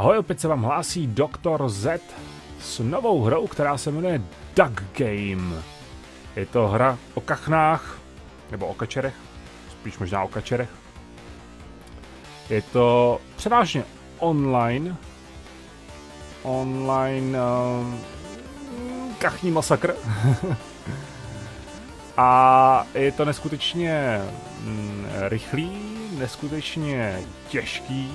Ahoj, opět se vám hlásí Dr. Z s novou hrou, která se jmenuje Duck Game. Je to hra o kachnách, nebo o kačerech, spíš možná o kačerech. Je to převážně online kachní masakr. A je to neskutečně rychlý, neskutečně těžký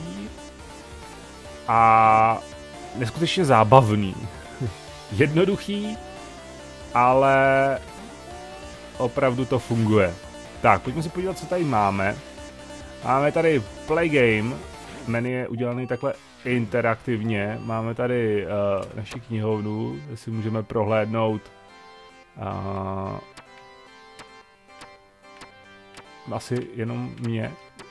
a neskutečně zábavný. Jednoduchý, ale opravdu to funguje. Tak, pojďme si podívat, co tady máme. Máme tady Play Game, menu je udělaný takhle interaktivně. Máme tady naši knihovnu, kde si můžeme prohlédnout asi jenom mě.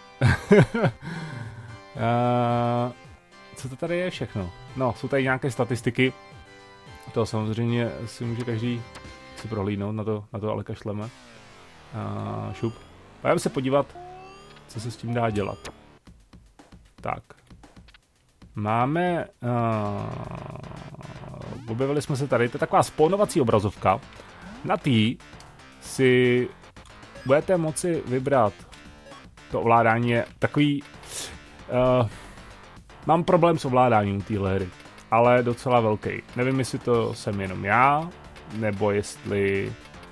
Co to tady je všechno? No, jsou tady nějaké statistiky. To samozřejmě si může každý si prohlídnout, na to ale kašleme. Šup. Pojďme se podívat, co se s tím dá dělat. Tak. Máme... objevili jsme se tady, to je taková spawnovací obrazovka. Na tý si budete moci vybrat. To ovládání je takový... mám problém s ovládáním téhle hry, ale docela velký. Nevím, jestli to jsem jenom já, nebo jestli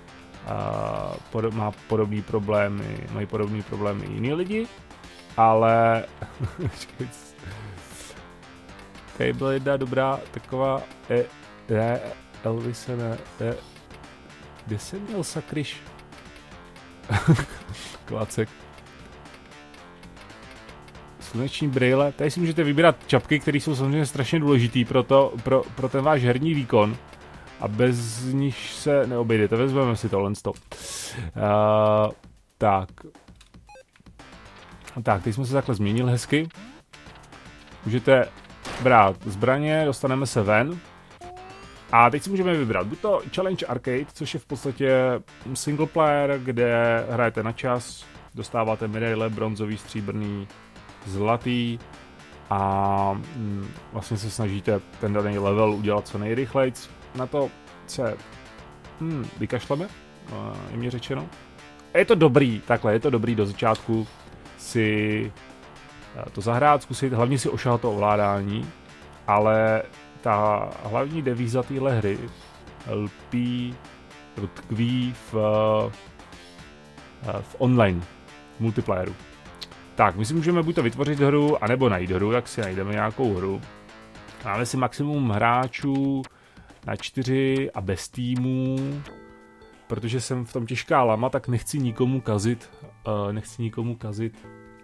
mají podobné problémy jiní lidi, ale... Tady byla jedna dobrá taková... Elvise, ne... Kde jsem měl sakryš? Klacek. Sluneční brýle. Tady si můžete vybírat čapky, které jsou samozřejmě strašně důležitý pro ten váš herní výkon. A bez nich se neobejdete. Vezmeme si tohle. Tak, teď jsme se takhle změnili hezky. Můžete brát zbraně, dostaneme se ven. A teď si můžeme vybrat buď to Challenge Arcade, což je v podstatě single player, kde hrajete na čas, dostáváte medaile, bronzový, stříbrný, zlatý a vlastně se snažíte ten daný level udělat co nejrychleji. Na to se vykašleme, je mi řečeno. Je to dobrý, takhle, je to dobrý do začátku si to zahrát, zkusit, hlavně si ošahat to ovládání, ale ta hlavní devíza téhle hry tkví v online multiplayeru. Tak, my si můžeme buď to vytvořit hru, anebo najít hru, jak si najdeme nějakou hru. Máme si maximum hráčů na 4 a bez týmů, protože jsem v tom těžká lama, tak nechci nikomu kazit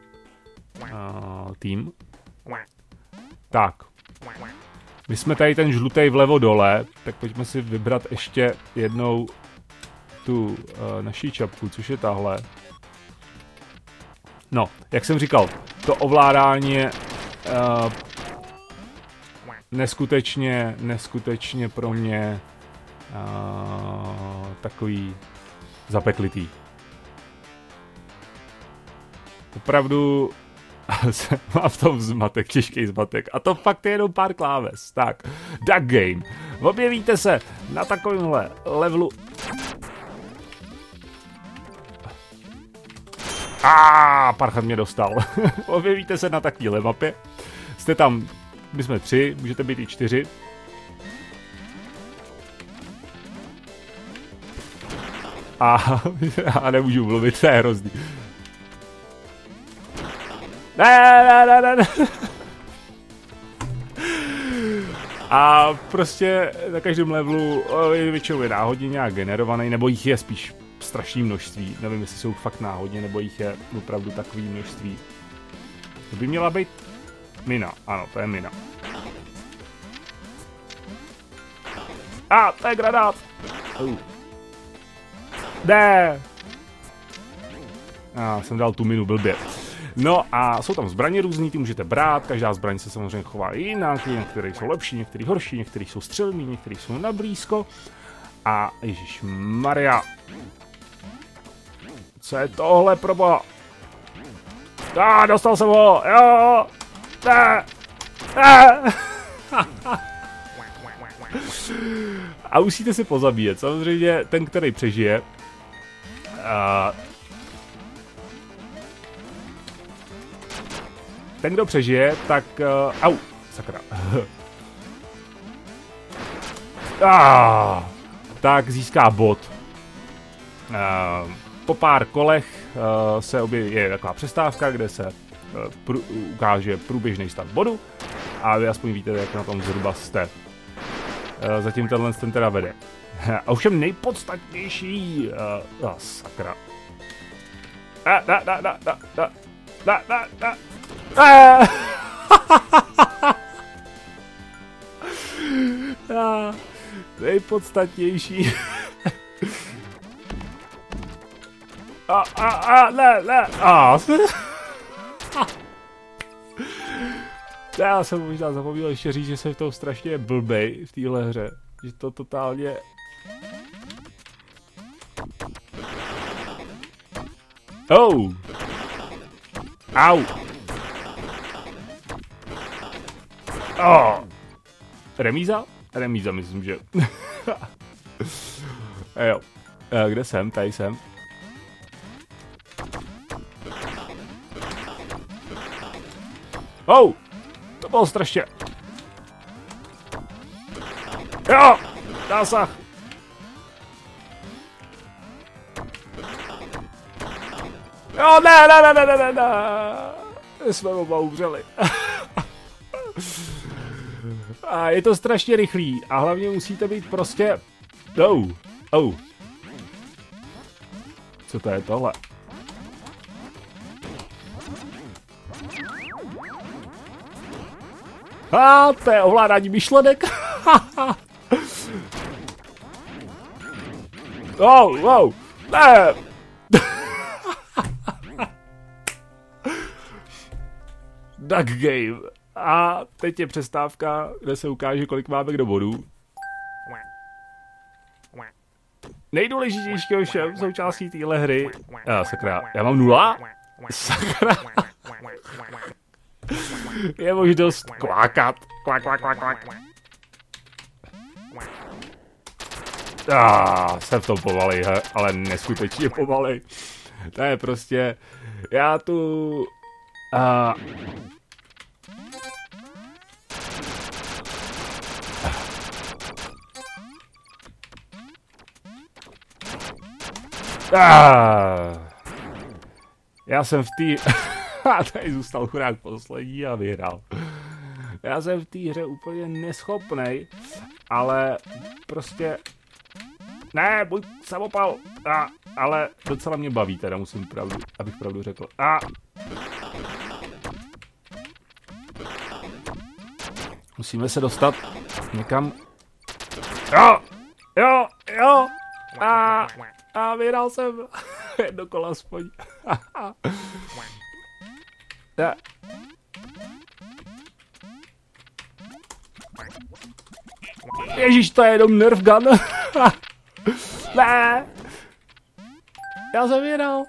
tým. Tak. My jsme tady ten žlutej vlevo dole, tak pojďme si vybrat ještě jednou tu naši čapku, což je tahle. No, jak jsem říkal, to ovládání je neskutečně pro mě takový zapeklitý. Opravdu má v tom zmatek, těžký zmatek. A to fakt je jenom pár kláves. Tak, Duck Game. Objevíte se na takovémhle levelu. Parchat mě dostal. Objevíte se na takovéhle mapě. Jste tam, my jsme 3, můžete být i 4. A nemůžu mluvit, to je hrozný. Ne. A prostě na každém levelu většinou je náhodně nějak generovaný, nebo jich je spíš strašné množství. Nevím, jestli jsou fakt náhodně, nebo jich je opravdu takové množství. To by měla být mina. Ano, to je mina. To je granát. Ne. Jsem dal tu minu blbě. No a jsou tam zbraně různý, ty můžete brát, každá zbraň se samozřejmě chová jinak, některé jsou lepší, některé horší, některé jsou střelný, některé jsou na blízko. A ježišmarja. Co je tohle proboha? Dostal jsem ho, jo, ne. A musíte si pozabíjet. Samozřejmě ten, který přežije. Ten, kdo přežije, tak... au, sakra. Tak získá bod. Po pár kolech se je taková přestávka, kde se ukáže průběžný stav bodu a vy aspoň víte, jak na tom zhruba jste. Zatím ten teda vede. A ovšem nejpodstatnější... sakra. Nejpodstatnější. Já jsem možná zapomněl ještě říct, že jsem v tom strašně blbej v téhle hře. Že to totálně... Oh! Au! Oh! Remíza? Remíza, myslím, že. Jo. Kde jsem? Tady jsem. Oh! To bylo strašně. Jo! Zásah! Jo, ne. Jsme oba umřeli. A je to strašně rychlý a hlavně musíte být prostě... Oh. Co to je tohle? To je ovládání myšlenek. Wow, ne. Duck Game. A teď je přestávka, kde se ukáže, kolik máme kdo bodů. Nejdůležitější ovšem součástí téhle hry... sakra, já mám 0? Sakra. Je možnost kvákat. Kvak. Jsem v tom pomalej, ale neskutečně pomalej. To je prostě... Já tu... Já jsem v té... Tady zůstal chudák poslední a vyhrál. Já jsem v té hře úplně neschopnej, ale prostě... Ne, buď samopal. Ale docela mě baví, teda musím pravdu, abych pravdu řekl. Musíme se dostat někam. Jo. Vyhrál jsem. Jedno kolo aspoň. Ježíš, to je jenom Nerf gun. Ne. Já jsem vyhrál.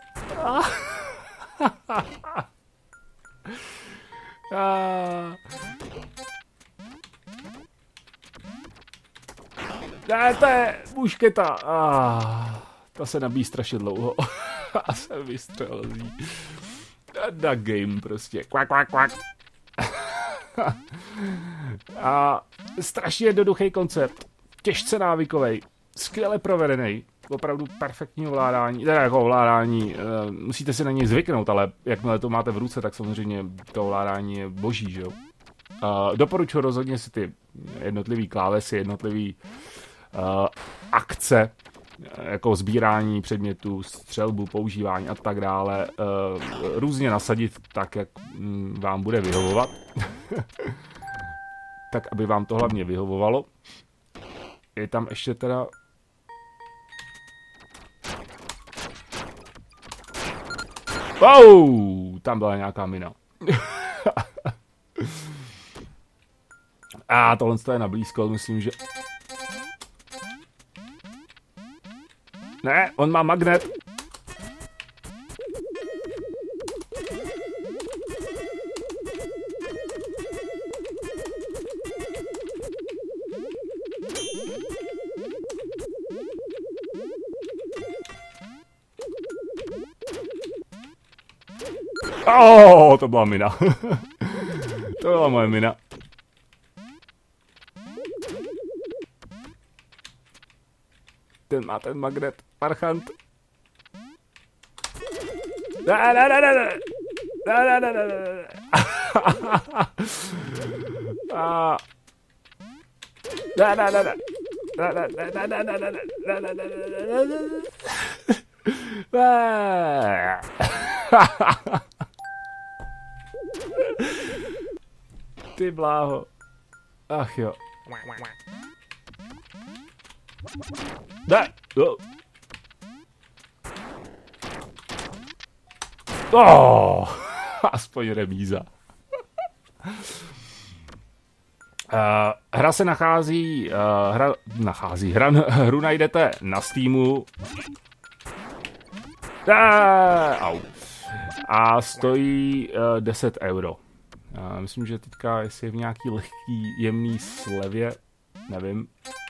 Ne, to je mušketa. Ta se nabíjí strašně dlouho. A jsem vystřelil z ní. Duck Game prostě. Kvak. A strašně jednoduchý koncept. Těžce návykový. Skvěle provedený. Opravdu perfektní ovládání. Teda jako ovládání. Musíte si na něj zvyknout, ale jakmile to máte v ruce, tak samozřejmě to ovládání je boží, že jo. Doporučuji rozhodně si ty jednotlivý klávesy, jednotlivý akce, jako sbírání předmětů, střelbu, používání a tak dále, různě nasadit tak, jak vám bude vyhovovat. Tak, aby vám to hlavně vyhovovalo. Je tam ještě teda... Wow! Tam byla nějaká mina. Tohle je na blízko, myslím, že... Ne, on má magnet. To byla mina. To byla moje mina. Ten má ten magnet. Parchant. Ty bláho. Ach jo. Ne. Aspoň remíza. Hra se nachází, hru najdete na Steamu. A stojí 10 euro. Myslím, že teďka jestli je v nějaký lehký, jemný slevě, nevím.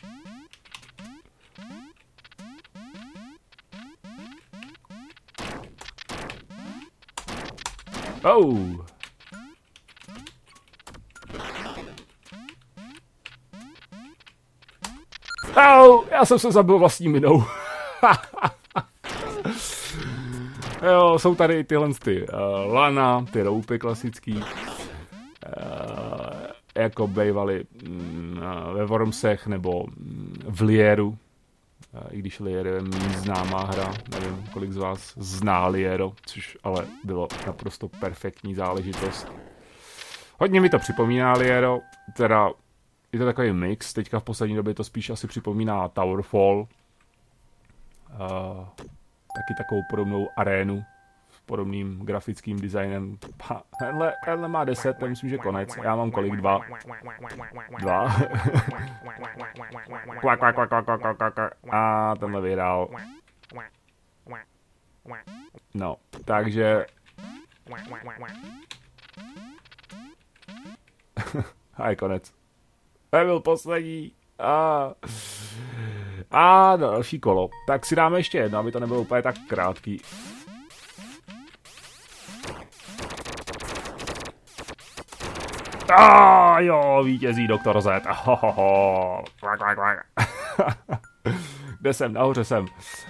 Já jsem se zabil vlastní minou. Jo, jsou tady tyhle lana, ty roupy klasický, jako bývaly ve Wormsech nebo v Lieru. I když Lier je méně známá hra, nevím, kolik z vás zná Liero, což ale bylo naprosto perfektní záležitost. Hodně mi to připomíná Liero, teda je to takový mix, teďka v poslední době to spíš asi připomíná Towerfall. Taky takovou podobnou arénu s podobným grafickým designem. Tenhle má 10, to myslím, že konec. Já mám kolik? 2. A tenhle vyhrál. No, takže... A je konec. To byl poslední. A další kolo. Tak si dáme ještě jedno, aby to nebylo úplně tak krátký. Jo, vítězí Doktor Z. Kde jsem? Nahoře jsem.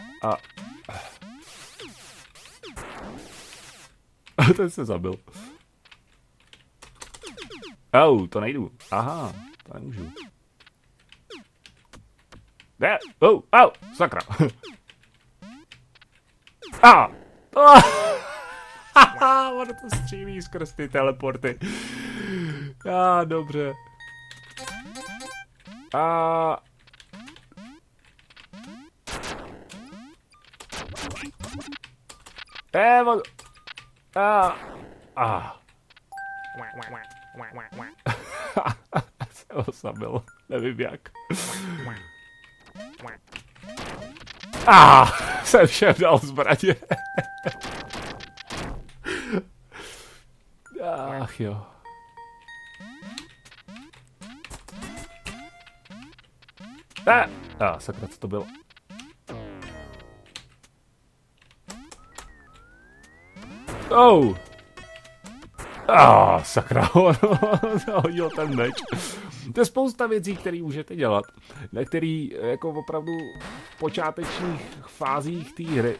Ten se zabil. To nejdu. Aha, to nemůžu. Ne, sakra. Ono to střílí skrz ty teleporty. Dobře. Se ho zabil, nevím jak. Jsem všem dal zbraně. Ach jo. Sakra, co to bylo? Sakra, hodil ten meč. To je spousta věcí, které můžete dělat, na který jako opravdu v počátečních fázích té hry.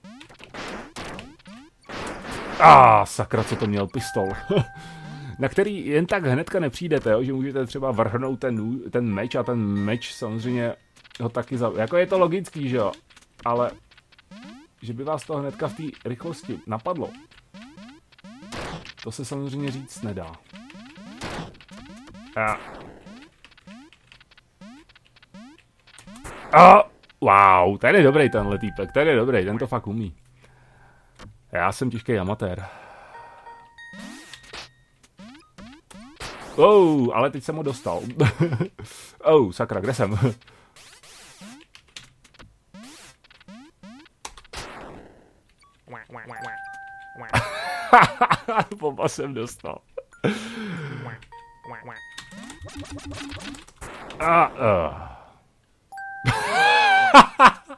Sakra, co to měl pistol. Na který jen tak hnedka nepřijdete, jo? Že můžete třeba vrhnout ten meč a ten meč samozřejmě ho taky jako je to logický, že jo, ale že by vás to hnedka v té rychlosti napadlo, to se samozřejmě říct nedá. Wow, ten je dobrý tenhle týpek, ten je dobrý, ten to fakt umí. Já jsem těžký amatér. Ale teď jsem ho dostal. Sakra, kde jsem? Bomba jsem dostal.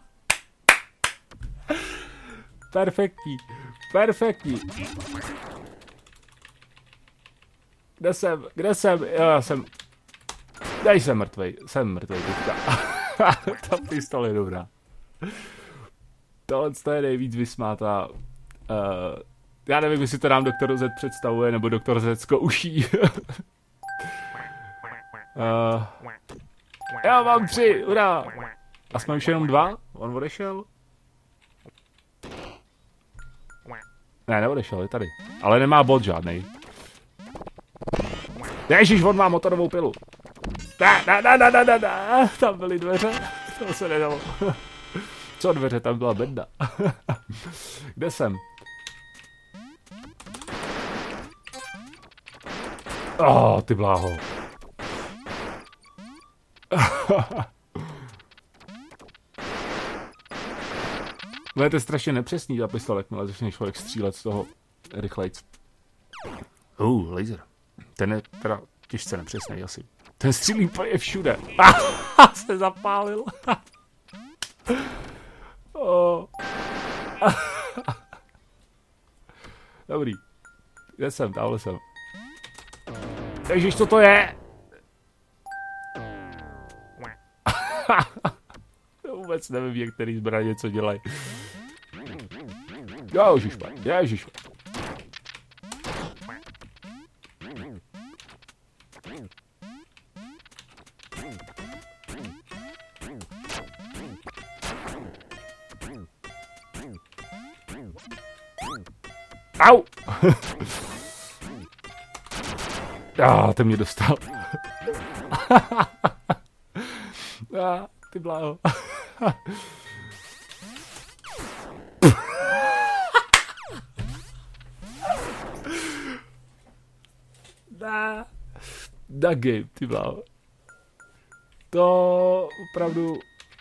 Perfektní. Perfektní. Kde jsem? Jo, já jsem... Dej, jsem mrtvej teďka. Ta pistol je dobrá. Tohle je nejvíc vysmátá. Já nevím, jestli to nám Doktor Z představuje, nebo Doktor Z zkouší. Já mám 3, hurá! A jsme už jenom 2? On odešel? Ne, neodešel, je tady. Ale nemá bod žádnej. Ježiš, on má motorovou pilu. Tam byly dveře. To se nedalo. Co dveře, tam byla benda. Kde jsem? Ty bláho. No, to je strašně nepřesný ta pistole, jakmile začne člověk střílet z toho rychlejc. Laser. Ten je teda těžce nepřesný asi. Ten střílí úplně všude. Se zapálil. Dobrý. Kde jsem? Tamhle jsem. Ježiš, co to je? Vůbec nevím, jak který zbraně co dělají. Ježišmar. Au! Ten mě dostal. Ty bláho. Da game, ty bláho. To opravdu...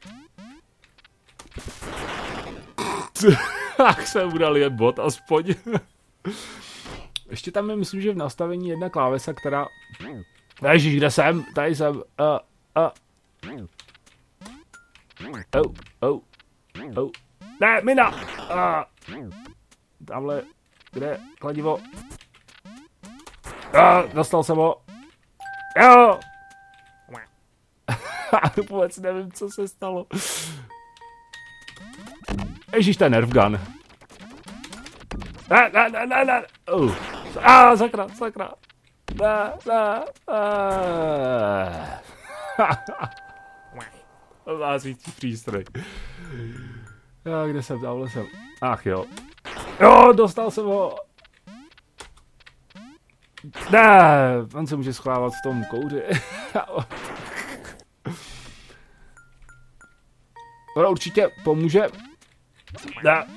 Ach, jsem mu dal jen bod aspoň. Ještě tam je, myslím, že v nastavení jedna klávesa, která... Ježiš, kde jsem? Tady jsem. Ne, mina! Tamhle, kde? Kladivo. Dostal jsem ho. Jo! Vůbec nevím, co se stalo. Ježiš, to je nerf gun. Ne. Sakra. Lázící přístroj. Kde jsem? Tamhle jsem. Ach jo. Jo, dostal jsem ho. Ne, on se může schovávat v tom kouři. To určitě pomůže. Ne.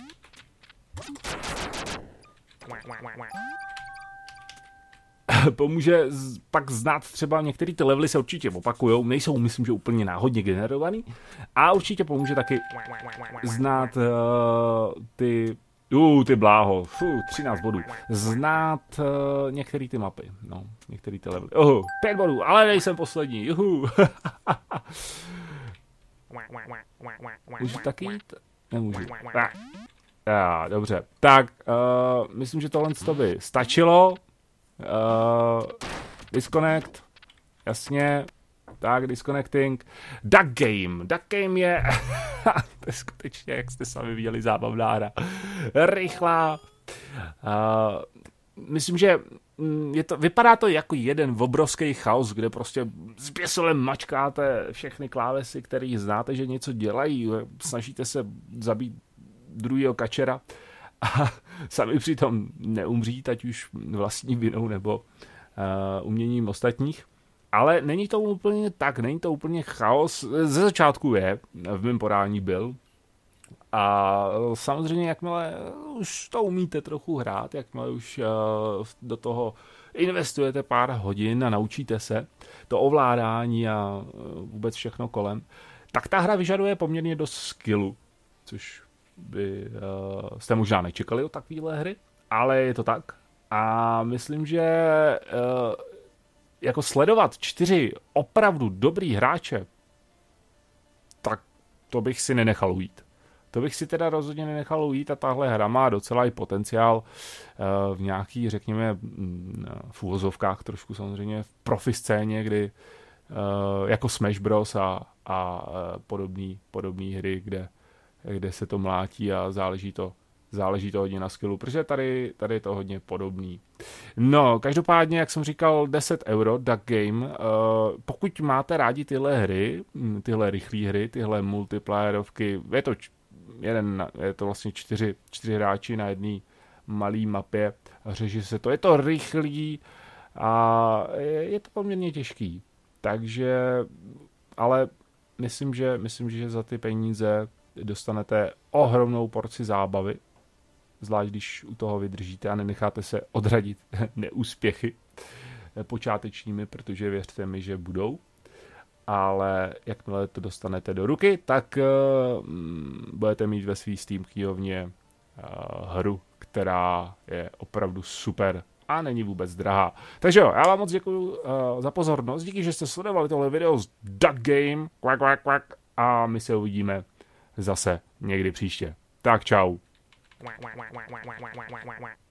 Pomůže pak znát třeba některé ty levely se určitě opakujou, nejsou, myslím, že úplně náhodně generovaný. A určitě pomůže taky znát ty bláho, 13 bodů. Znát některé ty mapy, no, některé ty levely. 5 bodů, ale nejsem poslední, Můžu taky jít? Nemůžu. Dobře, tak, myslím, že tohle by stačilo. Disconnect, jasně, tak, disconnecting. Duck game je, to je skutečně, jak jste sami viděli, zábavná hra. Rychlá. Myslím, že vypadá to jako jeden obrovský chaos, kde prostě zběsilem mačkáte všechny klávesy, které znáte, že něco dělají, snažíte se zabít druhýho kačera a sami přitom neumřít, ať už vlastní vinou nebo uměním ostatních. Ale není to úplně tak, není to úplně chaos. Ze začátku v mém podání byl. A samozřejmě, jakmile už to umíte trochu hrát, jakmile už do toho investujete pár hodin a naučíte se to ovládání a vůbec všechno kolem, tak ta hra vyžaduje poměrně dost skillu, což by jste možná nečekali od takovéhle hry, ale je to tak. A myslím, že jako sledovat 4 opravdu dobrý hráče, tak to bych si nenechal ujít. To bych si teda rozhodně nenechal ujít a tahle hra má docela i potenciál v nějaký, řekněme, v úvozovkách trošku samozřejmě v profi scéně, kdy jako Smash Bros. A podobné hry, kde se to mlátí a záleží to hodně na skillu, protože tady je to hodně podobný. No, každopádně, jak jsem říkal, 10 euro, Duck Game. Pokud máte rádi tyhle hry, tyhle rychlé hry, tyhle multiplayerovky, je to vlastně čtyři hráči na jedné malé mapě, řeší se to, je to rychlý a je to poměrně těžký. Takže, ale myslím, že za ty peníze dostanete ohromnou porci zábavy, zvlášť když u toho vydržíte a nenecháte se odradit neúspěchy počátečními, protože věřte mi, že budou. Ale jakmile to dostanete do ruky, tak budete mít ve svý Steam knihovně hru, která je opravdu super a není vůbec drahá. Takže jo, já vám moc děkuju za pozornost, díky, že jste sledovali tohle video z Duck Game, a my se uvidíme zase někdy příště. Tak čau.